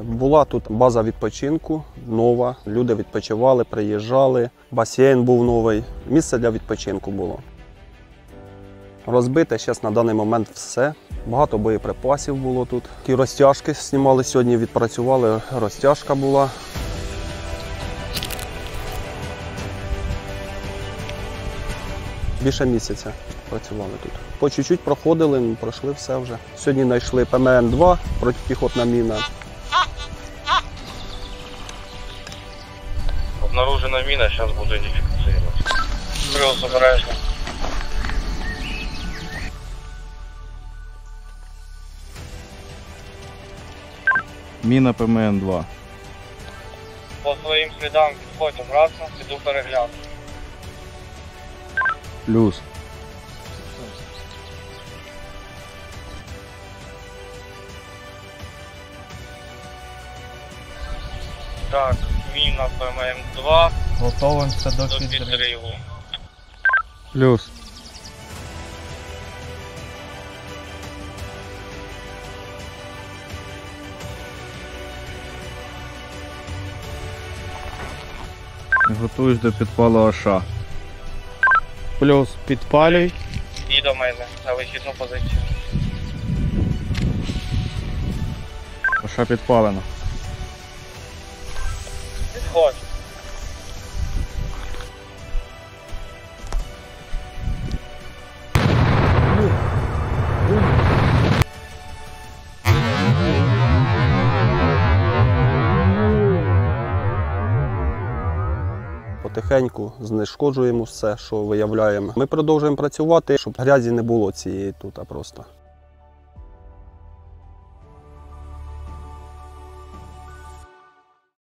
Була тут база відпочинку, нова. Люди відпочивали, приїжджали. Басейн був новий. Місце для відпочинку було. Розбите зараз на даний момент все. Багато боєприпасів було тут. І розтяжки знімали сьогодні, відпрацювали. Розтяжка була. Більше місяця працювали тут. По чуть-чуть проходили, пройшли все вже. Сьогодні знайшли ПМН-2, протипіхотна міна. Обнаружена міна, зараз буду ідентифікувати. Плюс обережно. Міна ПМН-2. По своїм слідам підходь обратно, піду перегляну. Плюс. Так, міна ПМН-2. Готовимося до До підриву. підриву. Плюс. Готуюсь до підпалу АШ. Плюс підпалюй. І до мене на вихідну позицію. АШ підпалено. Підходь. Потихеньку знешкоджуємо все, що виявляємо. Ми продовжуємо працювати, щоб грязі не було цієї тут просто.